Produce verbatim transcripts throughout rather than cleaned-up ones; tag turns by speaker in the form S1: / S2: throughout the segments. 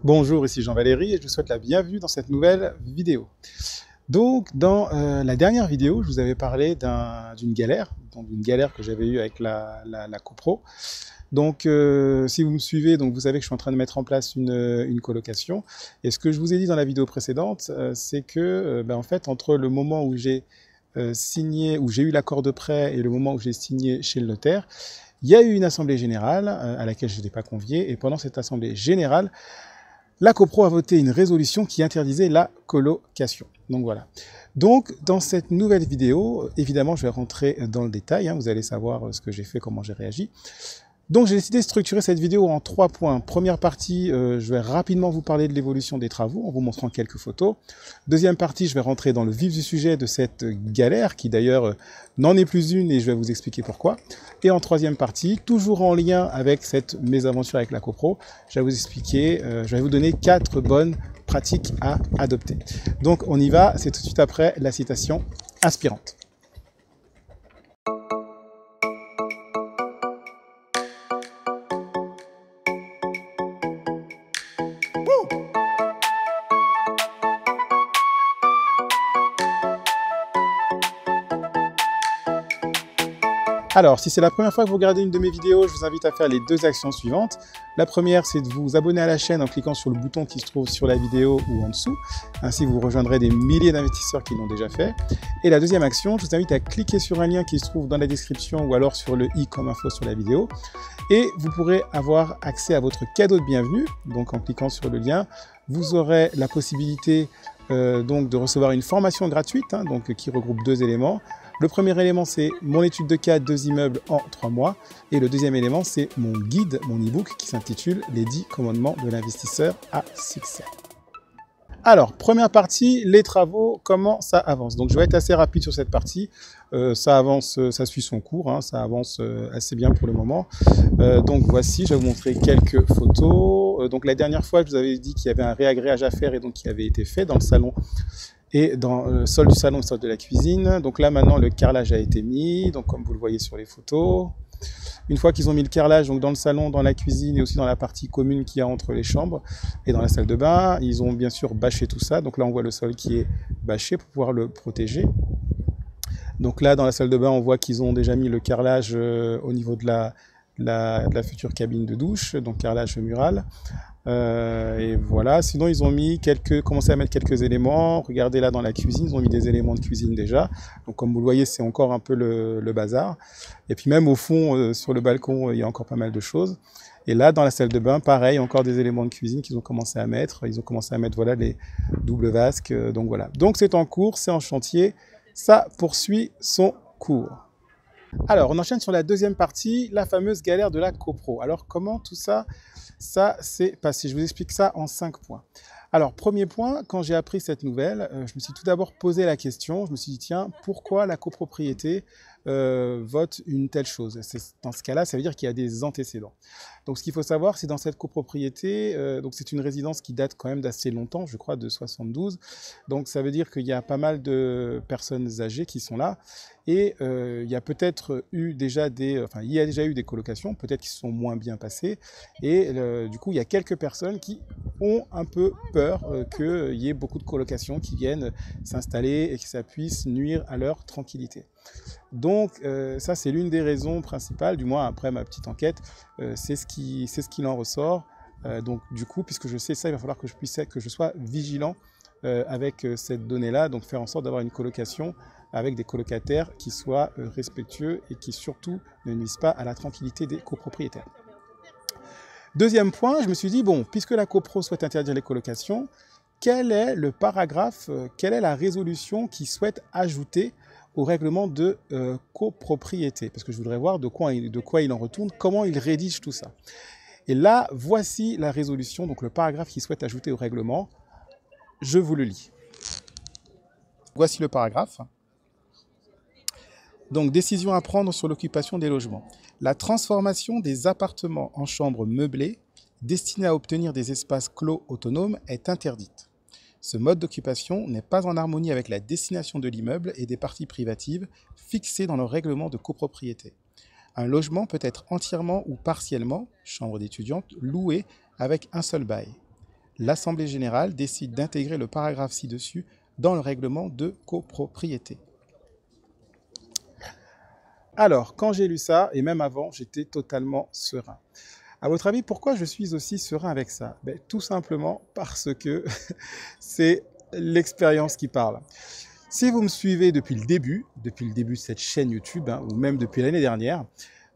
S1: Bonjour, ici Jean-Valéry et je vous souhaite la bienvenue dans cette nouvelle vidéo. Donc, dans euh, la dernière vidéo, je vous avais parlé d'un, d'une galère, donc d'une galère que j'avais eue avec la, la, la copro. Donc, euh, si vous me suivez, donc vous savez que je suis en train de mettre en place une, une colocation. Et ce que je vous ai dit dans la vidéo précédente, euh, c'est que, euh, ben, en fait, entre le moment où j'ai euh, signé, où j'ai eu l'accord de prêt et le moment où j'ai signé chez le notaire, il y a eu une assemblée générale euh, à laquelle je n'étais pas convié. Et pendant cette assemblée générale, la copro a voté une résolution qui interdisait la colocation. Donc voilà. Donc dans cette nouvelle vidéo, évidemment, je vais rentrer dans le détail. Hein, vous allez savoir ce que j'ai fait, comment j'ai réagi. Donc j'ai décidé de structurer cette vidéo en trois points. Première partie, euh, je vais rapidement vous parler de l'évolution des travaux en vous montrant quelques photos. Deuxième partie, je vais rentrer dans le vif du sujet de cette galère, qui d'ailleurs euh, n'en est plus une et je vais vous expliquer pourquoi. Et en troisième partie, toujours en lien avec cette mésaventure avec la copro, je vais vous expliquer, euh, je vais vous donner quatre bonnes pratiques à adopter. Donc on y va, c'est tout de suite après la citation inspirante. Alors, si c'est la première fois que vous regardez une de mes vidéos, je vous invite à faire les deux actions suivantes. La première, c'est de vous abonner à la chaîne en cliquant sur le bouton qui se trouve sur la vidéo ou en dessous. Ainsi, vous rejoindrez des milliers d'investisseurs qui l'ont déjà fait. Et la deuxième action, je vous invite à cliquer sur un lien qui se trouve dans la description ou alors sur le i comme info sur la vidéo. Et vous pourrez avoir accès à votre cadeau de bienvenue. Donc, en cliquant sur le lien, vous aurez la possibilité euh, donc de recevoir une formation gratuite, hein, donc, qui regroupe deux éléments. Le premier élément, c'est mon étude de cas deux immeubles en trois mois. Et le deuxième élément, c'est mon guide, mon e-book qui s'intitule « Les dix commandements de l'investisseur à succès ». Alors, première partie, les travaux, comment ça avance. Donc, je vais être assez rapide sur cette partie. Euh, ça avance, ça suit son cours, hein, ça avance assez bien pour le moment. Euh, donc, voici, je vais vous montrer quelques photos. Euh, donc, la dernière fois, je vous avais dit qu'il y avait un réagréage à faire et donc qui avait été fait dans le salon et dans le sol du salon et le sol de la cuisine. Donc là, maintenant, le carrelage a été mis, donc comme vous le voyez sur les photos. Une fois qu'ils ont mis le carrelage donc dans le salon, dans la cuisine et aussi dans la partie commune qu'il y a entre les chambres et dans la salle de bain, ils ont bien sûr bâché tout ça. Donc là, on voit le sol qui est bâché pour pouvoir le protéger. Donc là, dans la salle de bain, on voit qu'ils ont déjà mis le carrelage euh, au niveau de la, la, de la future cabine de douche, donc carrelage mural. Euh, et voilà, sinon ils ont mis quelques, commencé à mettre quelques éléments. Regardez là dans la cuisine, ils ont mis des éléments de cuisine déjà. Donc comme vous le voyez, c'est encore un peu le, le bazar. Et puis même au fond, euh, sur le balcon, il y a encore pas mal de choses. Et là, dans la salle de bain, pareil, encore des éléments de cuisine qu'ils ont commencé à mettre. Ils ont commencé à mettre voilà les doubles vasques. Euh, donc voilà. Donc c'est en cours, c'est en chantier. Ça poursuit son cours. Alors, on enchaîne sur la deuxième partie, la fameuse galère de la copro. Alors, comment tout ça, ça s'est passé? Je vous explique ça en cinq points. Alors, premier point, quand j'ai appris cette nouvelle, euh, je me suis tout d'abord posé la question, je me suis dit, tiens, pourquoi la copropriété euh, vote une telle chose? Dans ce cas-là, ça veut dire qu'il y a des antécédents. Donc, ce qu'il faut savoir, c'est dans cette copropriété, euh, donc c'est une résidence qui date quand même d'assez longtemps, je crois, de soixante-douze. Donc, ça veut dire qu'il y a pas mal de personnes âgées qui sont là. Et euh, il y a peut-être eu déjà des, enfin, il y a déjà eu des colocations, peut-être qui se sont moins bien passées. Et euh, du coup, il y a quelques personnes qui ont un peu peur euh, qu'il y ait beaucoup de colocations qui viennent s'installer et que ça puisse nuire à leur tranquillité. Donc euh, ça, c'est l'une des raisons principales, du moins après ma petite enquête, euh, c'est ce qui, c'est ce qu'il en ressort. Euh, donc du coup, puisque je sais ça, il va falloir que je puisse, que je sois vigilant euh, avec cette donnée-là, donc faire en sorte d'avoir une colocation avec des colocataires qui soient euh, respectueux et qui surtout ne nuisent pas à la tranquillité des copropriétaires. Deuxième point, je me suis dit, bon, puisque la copro souhaite interdire les colocations, quel est le paragraphe, euh, quelle est la résolution qui souhaite ajouter au règlement de euh, copropriété? Parce que je voudrais voir de quoi, il, de quoi il en retourne, comment il rédige tout ça. Et là, voici la résolution, donc le paragraphe qu'il souhaite ajouter au règlement. Je vous le lis. Voici le paragraphe. Donc, décision à prendre sur l'occupation des logements. La transformation des appartements en chambres meublées destinée à obtenir des espaces clos autonomes est interdite. Ce mode d'occupation n'est pas en harmonie avec la destination de l'immeuble et des parties privatives fixées dans le règlement de copropriété. Un logement peut être entièrement ou partiellement, chambre d'étudiante, loué avec un seul bail. l'Assemblée générale décide d'intégrer le paragraphe ci-dessus dans le règlement de copropriété. Alors, quand j'ai lu ça, et même avant, j'étais totalement serein. À votre avis, pourquoi je suis aussi serein avec ça? Ben, tout simplement parce que c'est l'expérience qui parle. Si vous me suivez depuis le début, depuis le début de cette chaîne YouTube, hein, ou même depuis l'année dernière,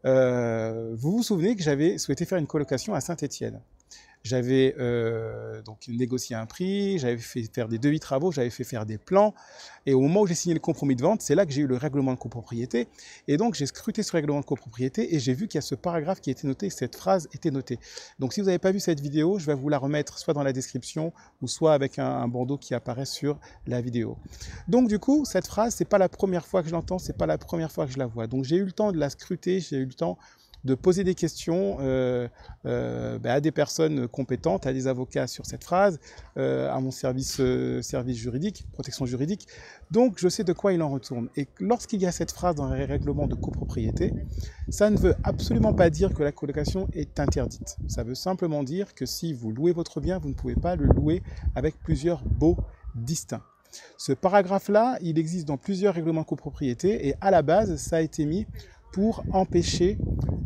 S1: euh, vous vous souvenez que j'avais souhaité faire une colocation à Saint-Étienne. J'avais euh, donc négocié un prix, j'avais fait faire des devis travaux, j'avais fait faire des plans. Et au moment où j'ai signé le compromis de vente, c'est là que j'ai eu le règlement de copropriété. Et donc, j'ai scruté ce règlement de copropriété et j'ai vu qu'il y a ce paragraphe qui était noté, cette phrase était notée. Donc, si vous n'avez pas vu cette vidéo, je vais vous la remettre soit dans la description ou soit avec un, un bandeau qui apparaît sur la vidéo. Donc, du coup, cette phrase, c'est pas la première fois que je l'entends, c'est pas la première fois que je la vois. Donc, j'ai eu le temps de la scruter, j'ai eu le temps de poser des questions euh, euh, bah, à des personnes compétentes, à des avocats sur cette phrase, euh, à mon service, euh, service juridique, protection juridique. Donc, je sais de quoi il en retourne. Et lorsqu'il y a cette phrase dans les règlements de copropriété, ça ne veut absolument pas dire que la colocation est interdite. Ça veut simplement dire que si vous louez votre bien, vous ne pouvez pas le louer avec plusieurs baux distincts. Ce paragraphe-là, il existe dans plusieurs règlements de copropriété et à la base, ça a été mis pour empêcher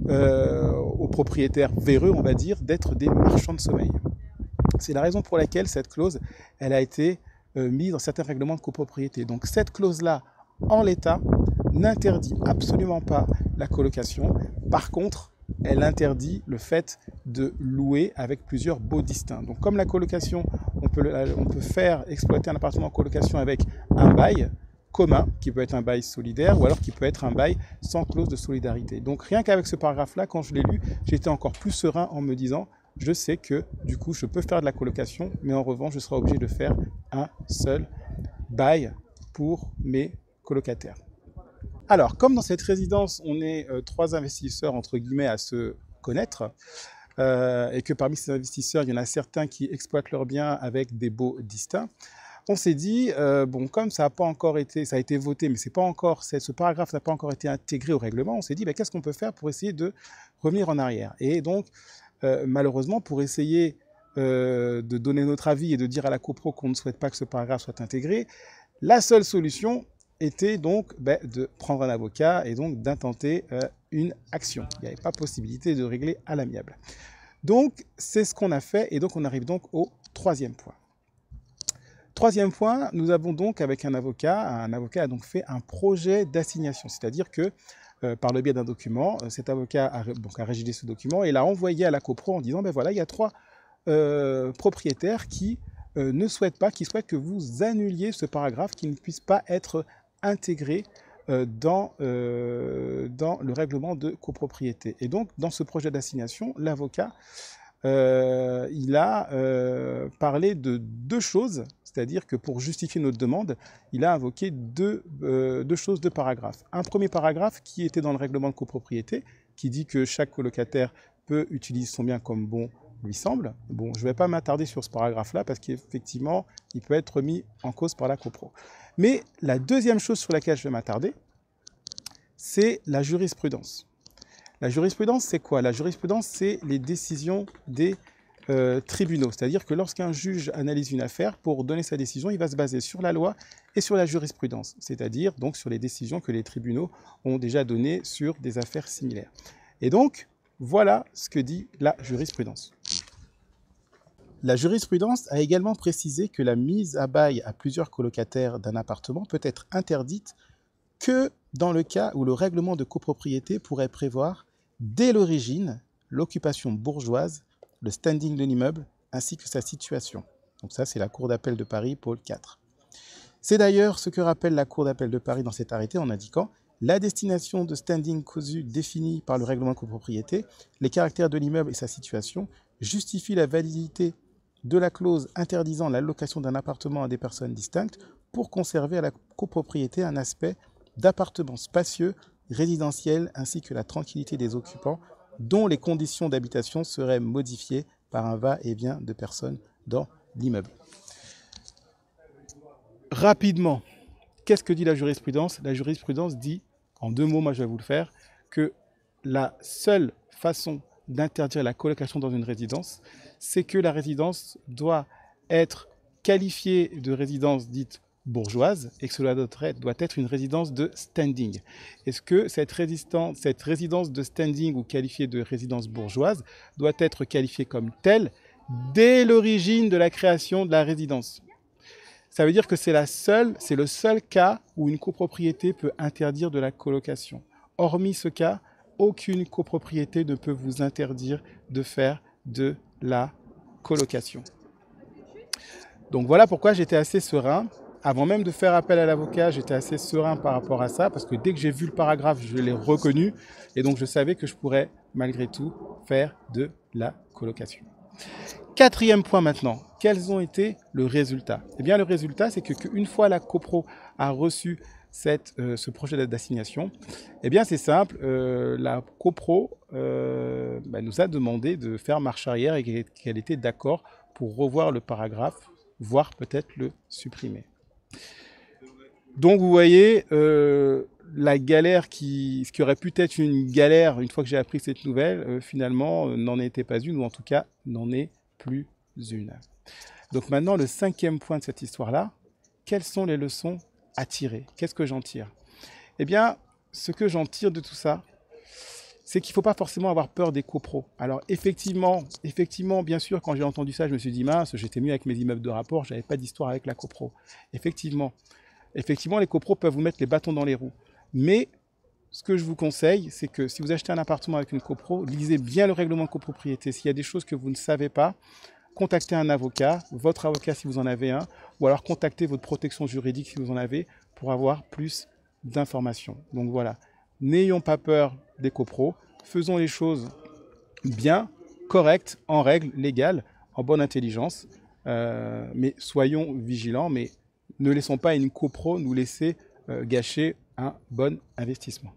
S1: euh, aux propriétaires véreux, on va dire, d'être des marchands de sommeil. C'est la raison pour laquelle cette clause, elle a été euh, mise dans certains règlements de copropriété. Donc cette clause-là, en l'état, n'interdit absolument pas la colocation. Par contre, elle interdit le fait de louer avec plusieurs baux distincts. Donc comme la colocation, on peut, on peut faire exploiter un appartement en colocation avec un bail commun, qui peut être un bail solidaire, ou alors qui peut être un bail sans clause de solidarité. Donc rien qu'avec ce paragraphe-là, quand je l'ai lu, j'étais encore plus serein en me disant, je sais que du coup, je peux faire de la colocation, mais en revanche, je serai obligé de faire un seul bail pour mes colocataires. Alors, comme dans cette résidence, on est euh, trois investisseurs, entre guillemets, à se connaître, euh, et que parmi ces investisseurs, il y en a certains qui exploitent leurs biens avec des baux distincts, on s'est dit, euh, bon, comme ça n'a pas encore été, ça a été voté, mais c'est pas encore, ce paragraphe n'a pas encore été intégré au règlement, on s'est dit, ben, qu'est-ce qu'on peut faire pour essayer de revenir en arrière? Et donc, euh, malheureusement, pour essayer euh, de donner notre avis et de dire à la copro qu'on ne souhaite pas que ce paragraphe soit intégré, la seule solution était donc ben, de prendre un avocat et donc d'intenter euh, une action. Il n'y avait pas possibilité de régler à l'amiable. Donc, c'est ce qu'on a fait et donc on arrive donc au troisième point. Troisième point, nous avons donc avec un avocat, un avocat a donc fait un projet d'assignation, c'est-à-dire que euh, par le biais d'un document, cet avocat a, donc, a rédigé ce document et l'a envoyé à la copro en disant, ben voilà, il y a trois euh, propriétaires qui euh, ne souhaitent pas, qui souhaitent que vous annuliez ce paragraphe, qui ne puisse pas être intégré euh, dans, euh, dans le règlement de copropriété. Et donc, dans ce projet d'assignation, l'avocat Euh, il a euh, parlé de deux choses, c'est-à-dire que pour justifier notre demande, il a invoqué deux, euh, deux choses, deux paragraphes. Un premier paragraphe qui était dans le règlement de copropriété, qui dit que chaque colocataire peut utiliser son bien comme bon lui semble. Bon, je ne vais pas m'attarder sur ce paragraphe-là parce qu'effectivement, il peut être mis en cause par la copro. Mais la deuxième chose sur laquelle je vais m'attarder, c'est la jurisprudence. La jurisprudence, c'est quoi? La jurisprudence, c'est les décisions des euh, tribunaux. C'est-à-dire que lorsqu'un juge analyse une affaire, pour donner sa décision, il va se baser sur la loi et sur la jurisprudence. C'est-à-dire donc sur les décisions que les tribunaux ont déjà données sur des affaires similaires. Et donc, voilà ce que dit la jurisprudence. La jurisprudence a également précisé que la mise à bail à plusieurs colocataires d'un appartement peut être interdite que dans le cas où le règlement de copropriété pourrait prévoir dès l'origine l'occupation bourgeoise, le standing de l'immeuble, ainsi que sa situation. Donc ça, c'est la Cour d'appel de Paris, pôle quatre. C'est d'ailleurs ce que rappelle la Cour d'appel de Paris dans cet arrêté en indiquant la destination de standing casu définie par le règlement de copropriété, les caractères de l'immeuble et sa situation justifient la validité de la clause interdisant la location d'un appartement à des personnes distinctes pour conserver à la copropriété un aspect d'appartements spacieux, résidentiels, ainsi que la tranquillité des occupants, dont les conditions d'habitation seraient modifiées par un va-et-vient de personnes dans l'immeuble. Rapidement, qu'est-ce que dit la jurisprudence? La jurisprudence dit, en deux mots, moi je vais vous le faire, que la seule façon d'interdire la colocation dans une résidence, c'est que la résidence doit être qualifiée de résidence dite bourgeoise et que cela doit être, doit être une résidence de standing. Est-ce que cette, cette résidence de standing ou qualifiée de résidence bourgeoise doit être qualifiée comme telle dès l'origine de la création de la résidence? Ça veut dire que c'est la seule, c'est le seul cas où une copropriété peut interdire de la colocation. Hormis ce cas, aucune copropriété ne peut vous interdire de faire de la colocation. Donc voilà pourquoi j'étais assez serein. Avant même de faire appel à l'avocat, j'étais assez serein par rapport à ça, parce que dès que j'ai vu le paragraphe, je l'ai reconnu, et donc je savais que je pourrais, malgré tout, faire de la colocation. Quatrième point maintenant, quels ont été le résultat? Eh bien, le résultat, c'est que qu'une fois la copro a reçu cette, euh, ce projet d'assignation, eh bien, c'est simple, euh, la copro euh, bah, nous a demandé de faire marche arrière et qu'elle était d'accord pour revoir le paragraphe, voire peut-être le supprimer. Donc vous voyez, euh, la galère qui, ce qui aurait pu être une galère une fois que j'ai appris cette nouvelle, euh, finalement euh, n'en était pas une, ou en tout cas n'en est plus une. Donc maintenant, le cinquième point de cette histoire-là, quelles sont les leçons à tirer? Qu'est-ce que j'en tire? Eh bien, ce que j'en tire de tout ça, c'est qu'il ne faut pas forcément avoir peur des copros. Alors effectivement, effectivement, bien sûr, quand j'ai entendu ça, je me suis dit, mince, j'étais mieux avec mes immeubles de rapport, je n'avais pas d'histoire avec la copro. Effectivement, effectivement, les copros peuvent vous mettre les bâtons dans les roues. Mais ce que je vous conseille, c'est que si vous achetez un appartement avec une copro, lisez bien le règlement de copropriété. S'il y a des choses que vous ne savez pas, contactez un avocat, votre avocat si vous en avez un, ou alors contactez votre protection juridique si vous en avez, pour avoir plus d'informations. Donc voilà, n'ayons pas peur des copros, faisons les choses bien, correctes, en règle, légales, en bonne intelligence, euh, mais soyons vigilants, mais ne laissons pas une copro nous laisser euh, gâcher un bon investissement.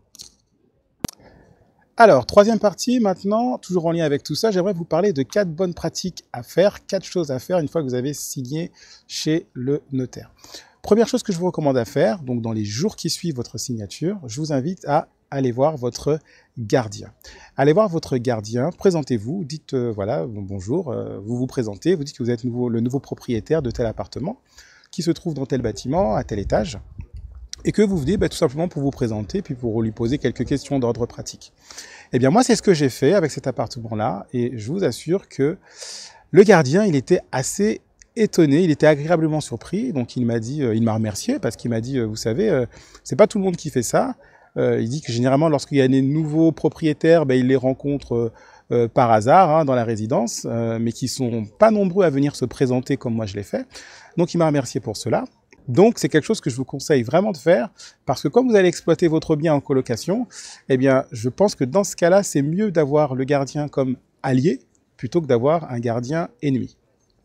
S1: Alors, troisième partie, maintenant, toujours en lien avec tout ça, j'aimerais vous parler de quatre bonnes pratiques à faire, quatre choses à faire une fois que vous avez signé chez le notaire. Première chose que je vous recommande à faire, donc dans les jours qui suivent votre signature, je vous invite à aller voir votre gardien. Allez voir votre gardien, présentez-vous, dites euh, voilà, bonjour, euh, vous vous présentez, vous dites que vous êtes nouveau, le nouveau propriétaire de tel appartement, qui se trouve dans tel bâtiment, à tel étage, et que vous venez bah, tout simplement pour vous présenter, puis pour lui poser quelques questions d'ordre pratique. Eh bien moi, c'est ce que j'ai fait avec cet appartement-là, et je vous assure que le gardien, il était assez étonné, il était agréablement surpris, donc il m'a dit, euh, il m'a remercié, parce qu'il m'a dit, euh, vous savez, euh, c'est pas tout le monde qui fait ça. Euh, il dit que généralement, lorsqu'il y a des nouveaux propriétaires, bah, il les rencontre euh, euh, par hasard hein, dans la résidence, euh, mais qui sont pas nombreux à venir se présenter comme moi je l'ai fait. Donc il m'a remercié pour cela. Donc c'est quelque chose que je vous conseille vraiment de faire, parce que comme vous allez exploiter votre bien en colocation, eh bien je pense que dans ce cas-là, c'est mieux d'avoir le gardien comme allié, plutôt que d'avoir un gardien ennemi.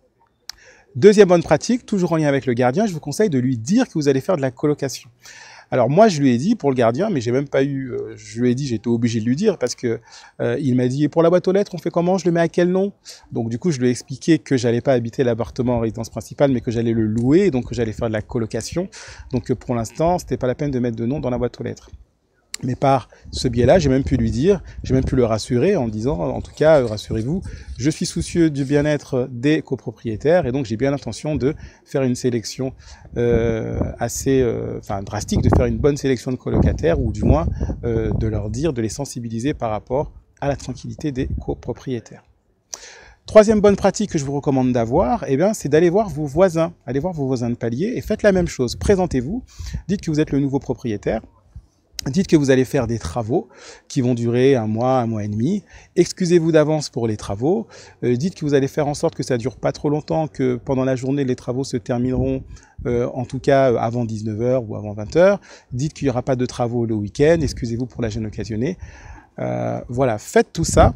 S1: Deuxième bonne pratique, toujours en lien avec le gardien, je vous conseille de lui dire que vous allez faire de la colocation. Alors moi je lui ai dit pour le gardien, mais j'ai même pas eu, euh, je lui ai dit, j'étais obligé de lui dire parce que euh, il m'a dit pour la boîte aux lettres on fait comment, je le mets à quel nom? Donc du coup je lui ai expliqué que j'allais pas habiter l'appartement en résidence principale, mais que j'allais le louer, donc que j'allais faire de la colocation. Donc pour l'instant c'était pas la peine de mettre de nom dans la boîte aux lettres. Mais par ce biais-là, j'ai même pu lui dire, j'ai même pu le rassurer en disant, en tout cas, rassurez-vous, je suis soucieux du bien-être des copropriétaires et donc j'ai bien l'intention de faire une sélection euh, assez, euh, enfin drastique, de faire une bonne sélection de colocataires ou du moins euh, de leur dire, de les sensibiliser par rapport à la tranquillité des copropriétaires. Troisième bonne pratique que je vous recommande d'avoir, eh bien, c'est d'aller voir vos voisins, allez voir vos voisins de palier et faites la même chose. Présentez-vous, dites que vous êtes le nouveau propriétaire. Dites que vous allez faire des travaux qui vont durer un mois, un mois et demi. Excusez-vous d'avance pour les travaux. Euh, dites que vous allez faire en sorte que ça dure pas trop longtemps, que pendant la journée, les travaux se termineront, euh, en tout cas avant dix-neuf heures ou avant vingt heures. Dites qu'il n'y aura pas de travaux le week-end. Excusez-vous pour la gêne occasionnée. Euh, voilà, faites tout ça.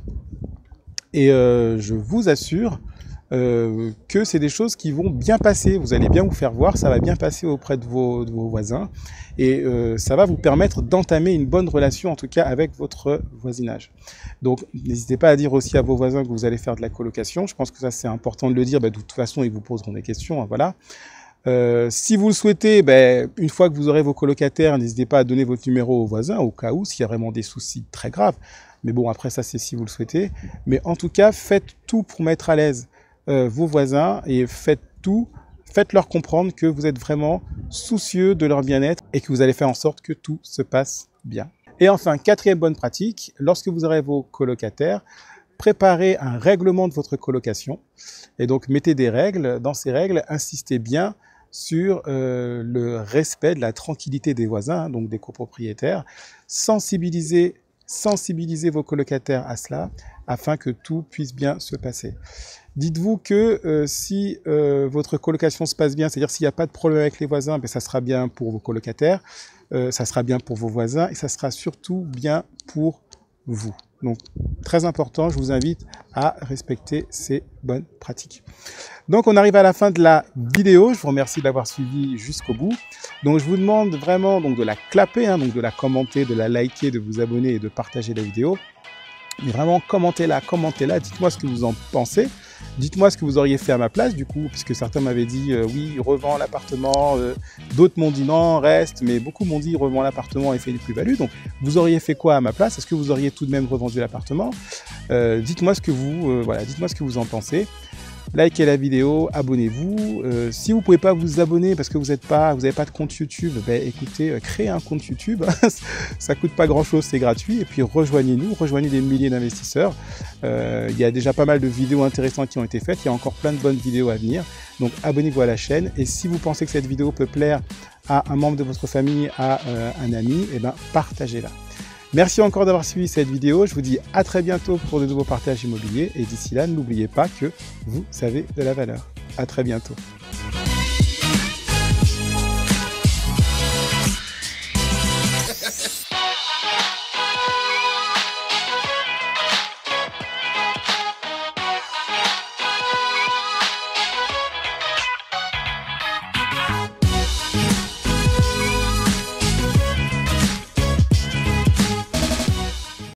S1: Et euh, je vous assure Euh, que c'est des choses qui vont bien passer, vous allez bien vous faire voir, ça va bien passer auprès de vos, de vos voisins et euh, ça va vous permettre d'entamer une bonne relation en tout cas avec votre voisinage. Donc n'hésitez pas à dire aussi à vos voisins que vous allez faire de la colocation, je pense que ça c'est important de le dire, bah, de toute façon ils vous poseront des questions, hein, voilà. Euh, si vous le souhaitez, ben, une fois que vous aurez vos colocataires, n'hésitez pas à donner votre numéro aux voisins au cas où, s'il y a vraiment des soucis très graves. Mais bon, après ça, c'est si vous le souhaitez. Mais en tout cas, faites tout pour mettre à l'aise euh, vos voisins et faites tout, faites-leur comprendre que vous êtes vraiment soucieux de leur bien-être et que vous allez faire en sorte que tout se passe bien. Et enfin, quatrième bonne pratique, lorsque vous aurez vos colocataires, préparez un règlement de votre colocation et donc mettez des règles. Dans ces règles, insistez bien sur euh, le respect de la tranquillité des voisins, donc des copropriétaires. Sensibilisez, sensibilisez vos colocataires à cela afin que tout puisse bien se passer. Dites-vous que euh, si euh, votre colocation se passe bien, c'est-à-dire s'il n'y a pas de problème avec les voisins, ben, ça sera bien pour vos colocataires, euh, ça sera bien pour vos voisins et ça sera surtout bien pour vous. Donc, très important, je vous invite à respecter ces bonnes pratiques. Donc, on arrive à la fin de la vidéo. Je vous remercie de l'avoir suivi jusqu'au bout. Donc, je vous demande vraiment donc, de la clapper, hein, donc de la commenter, de la liker, de vous abonner et de partager la vidéo. Mais vraiment, commentez-la, commentez-la, dites-moi ce que vous en pensez. Dites-moi ce que vous auriez fait à ma place, du coup, puisque certains m'avaient dit euh, oui, revends l'appartement, euh, d'autres m'ont dit non, reste, mais beaucoup m'ont dit revends l'appartement et fais des plus-values. Donc, vous auriez fait quoi à ma place? Est-ce que vous auriez tout de même revendu l'appartement? euh, Dites-moi ce que vous, euh, voilà, dites-moi ce que vous en pensez. Likez la vidéo, abonnez-vous. Euh, si vous ne pouvez pas vous abonner parce que vous n'êtes pas, vous n'avez pas de compte YouTube, ben écoutez, euh, créez un compte YouTube. Ça ne coûte pas grand-chose, c'est gratuit. Et puis rejoignez-nous, rejoignez des milliers d'investisseurs. Euh, il y a déjà pas mal de vidéos intéressantes qui ont été faites. Il y a encore plein de bonnes vidéos à venir. Donc abonnez-vous à la chaîne. Et si vous pensez que cette vidéo peut plaire à un membre de votre famille, à euh, un ami, eh ben, partagez-la. Merci encore d'avoir suivi cette vidéo. Je vous dis à très bientôt pour de nouveaux partages immobiliers. Et d'ici là, n'oubliez pas que vous avez de la valeur. À très bientôt.